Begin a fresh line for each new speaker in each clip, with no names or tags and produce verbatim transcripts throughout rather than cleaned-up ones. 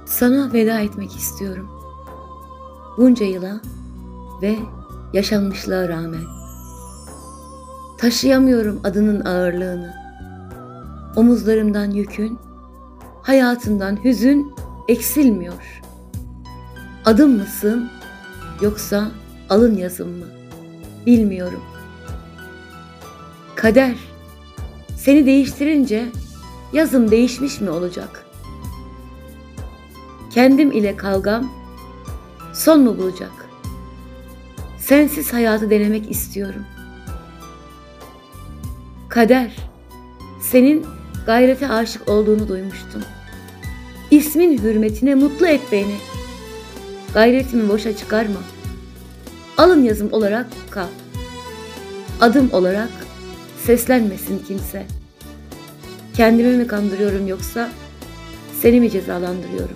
Sana veda etmek istiyorum. Bunca yıla ve yaşanmışlığa rağmen. Taşıyamıyorum adının ağırlığını. Omuzlarımdan yükün, hayatından hüzün eksilmiyor. Adım mısın yoksa alın yazım mı? Bilmiyorum. Kader, seni değiştirince yazım değişmiş mi olacak? Kendim ile kavgam son mu bulacak? Sensiz hayatı denemek istiyorum. Kader, senin gayrete aşık olduğunu duymuştum. İsmin hürmetine mutlu et beni. Gayretimi boşa çıkarma. Alın yazım olarak kal. Adım olarak seslenmesin kimse. Kendimi mi kandırıyorum yoksa seni mi cezalandırıyorum?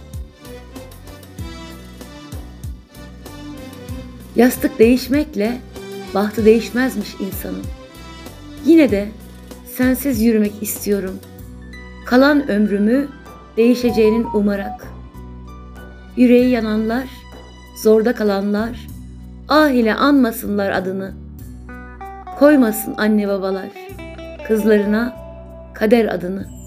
Yastık değişmekle bahtı değişmezmiş insanın. Yine de sensiz yürümek istiyorum. Kalan ömrümü değişeceğinin umarak. Yüreği yananlar, zorda kalanlar, ah ile anmasınlar adını. Koymasın anne babalar kızlarına kader adını.